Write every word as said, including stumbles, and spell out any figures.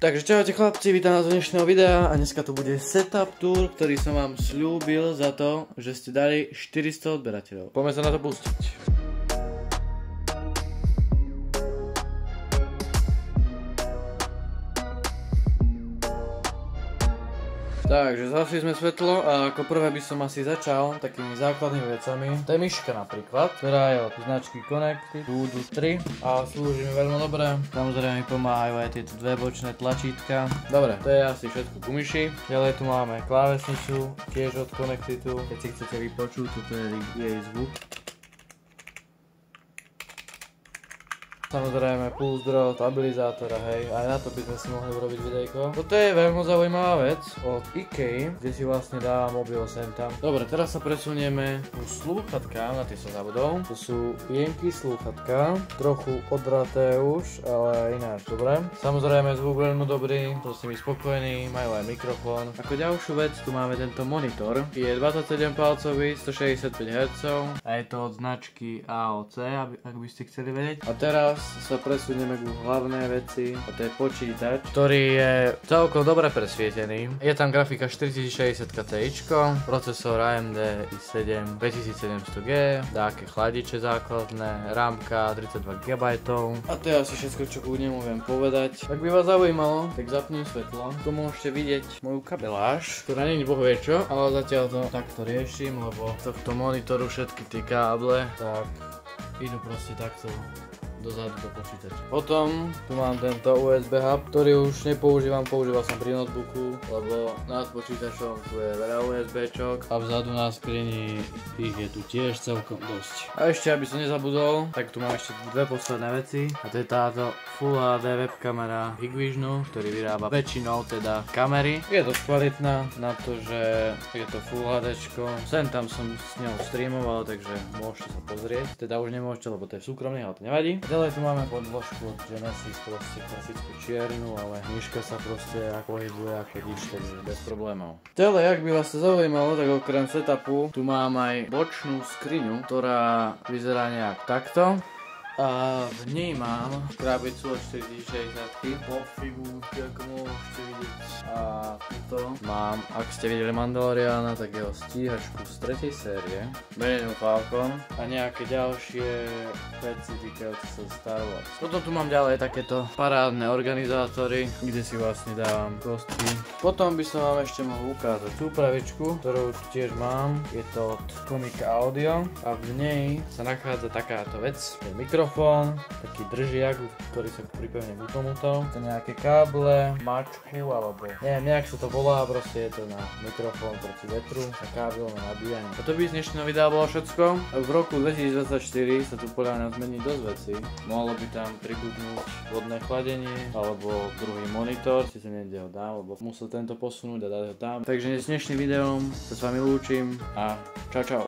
Takže čaute chlapci, vítam vás z dnešného videa a dneska tu bude setup tour, ktorý som vám sľúbil za to, že ste dali štyristo odberateľov. Poďme sa na to pustiť. Takže zhasli sme svetlo a ako prvé by som asi začal takými základnými vecami. To je myška napríklad, ktorá je od značky Connected Voodoo tri a slúži mi veľmi dobre. Samozrejme mi pomáhajú aj tieto dve bočné tlačítka. Dobre, to je asi všetko ku myši. Ďalej tu máme klávesnicu, tiež od Connectidu. Keď si chcete vypočuť, toto je jej zvuk. Samozrejme puls drôt, stabilizátora, hej, aj na to by sme si mohli urobiť videjko. Toto je veľmi zaujímavá vec od IKEA, kde si vlastne dá mobil sem tam. Dobre, teraz sa presunieme ku slúchatkám, na tie sa zabudol. To sú jenky slúchatka, trochu odraté už, ale ináč dobre. Samozrejme zvuk veľmi dobrý, to si mi spokojný, majú aj mikrofón. Ako ďalšiu vec tu máme tento monitor. Je dvadsaťsedem palcový, stošesťdesiatpäť hertzov a je to od značky á ó cé, ak by ste chceli vedieť. A teraz sa presunieme ku hlavnej veci a to je počítač, ktorý je celkom dobre presvietený. Je tam grafika štyritisícšesťdesiat Ti, procesor á em dé i sedem päťtisícsedemsto G, dáke chladiče základné, rámka tridsaťdva gigabajtov. A to je asi všetko, čo ku nemu viem povedať. Ak by vás zaujímalo, tak zapnem svetlo. Tu môžete vidieť moju kabeláž, ktorá nie je bohvie čo, ale zatiaľ to takto riešim, lebo tohto monitoru všetky tie káble tak idú proste takto dozadu do počítača. Potom tu mám tento ú es bé hub, ktorý už nepoužívam, používal som pri notebooku, lebo nad počítačom tu je veľa ú es béčok a vzadu na skrini ich je tu tiež celkom dosť. A ešte, aby som nezabudol, tak tu mám ešte dve posledné veci a to je táto Full há dé webkamera Hikvisionu, ktorý vyrába väčšinou teda kamery. Je dosť kvalitná na to, že je to Full HDčko. Sem tam som s ňou streamoval, takže môžete sa pozrieť. Teda už nemôžete, lebo to je súkromný, ale to nevadí. Ďalej tu máme podložku od Genesis, proste klasickú čiernu, ale myška sa proste pohybuje ako diš, takže bez problémov. Ďalej, ak by vás to zaujímalo, tak okrem setupu tu mám aj bočnú skriňu, ktorá vyzerá nejak takto. A v nej mám krabicu od štyritisícšesťdesiat po figúrke, ako môžete vidieť. A tuto mám, ak ste videli Mandaloriana, tak jeho stíhačku z tretej série, Millennium Falcon a nejaké ďalšie veci týkajúce sa Star Wars. Potom tu mám ďalej takéto parádne organizátory, kde si vlastne dávam kostky. Potom by som vám ešte mohol ukázať súpravičku, ktorú tu tiež mám. Je to od Konica Audio a v nej sa nachádza takáto vec. Je mikrofón, taký držiak, ktorý sa pripevne k tomuto. To nejaké káble, mačku alebo neviem, nejak sa to volá, proste je to na mikrofón proti vetru a kábel na nabíjanie. A to by z dnešného videa bolo všetko. V roku dvetisícdvadsaťštyri sa tu podľa mňa zmení dosť veci. Mohlo by tam pribudnúť vodné chladenie alebo druhý monitor, si sa niekde ho dám, lebo musel tento posunúť a dať ho tam. Takže s dnešným videom sa s vami lúčim a čau čau.